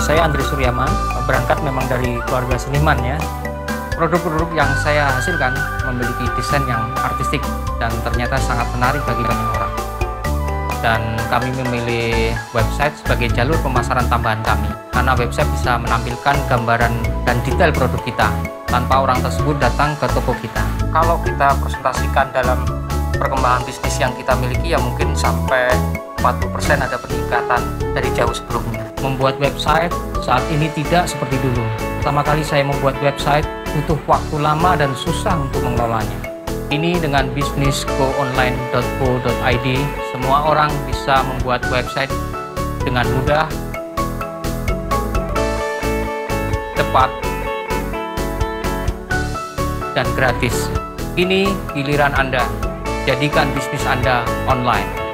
Saya Andri Suryaman, berangkat memang dari keluarga seniman ya. Produk-produk yang saya hasilkan memiliki desain yang artistik dan ternyata sangat menarik bagi banyak orang. Dan kami memilih website sebagai jalur pemasaran tambahan kami, karena website bisa menampilkan gambaran dan detail produk kita tanpa orang tersebut datang ke toko kita. Kalau kita presentasikan dalam perkembangan bisnis yang kita miliki, ya mungkin sampai 40% ada peningkatan dari jauh sebelumnya. Membuat website saat ini tidak seperti dulu. Pertama kali saya membuat website butuh waktu lama dan susah untuk mengelolanya. Ini dengan bisnis goonline.co.id, semua orang bisa membuat website dengan mudah, cepat, dan gratis. Ini giliran Anda. Jadikan bisnis Anda online.